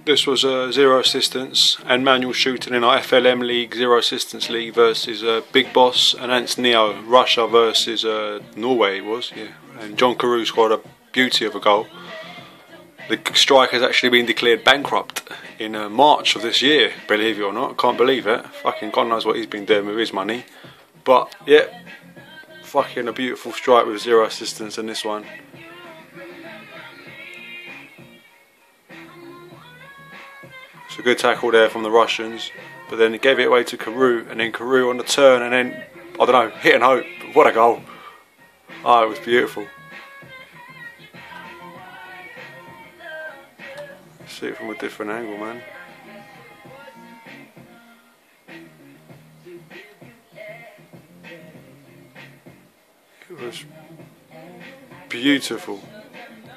This was zero assistance and manual shooting in our FLM League, Zero Assistance League versus Big Boss and Ants Neo, Russia versus Norway it was, yeah. And John Carew scored a beauty of a goal. The striker has actually been declared bankrupt in March of this year, believe it or not. Can't believe it. Fucking God knows what he's been doing with his money. But yeah, fucking a beautiful strike with zero assistance in this one. It's a good tackle there from the Russians, but then he gave it away to Carew, and then Carew on the turn, and then, I don't know, hit and hope. What a goal. Oh, it was beautiful. See it from a different angle, man. It was beautiful.